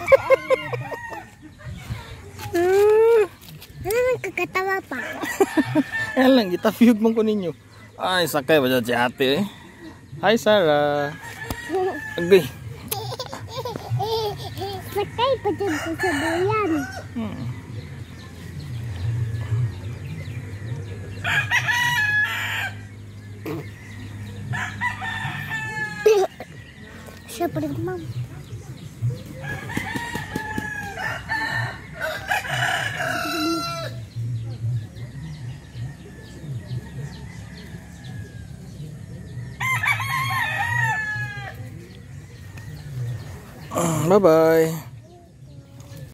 Ano nagkakatawa pa? Ayan lang, itafiyog mong ko ninyo. Ay, sakay ba dyan si ate eh. Hi, Sarah. Agay. Sakay pa dyan sa sabayan. Siya pa rin, ma'am. Bye-bye.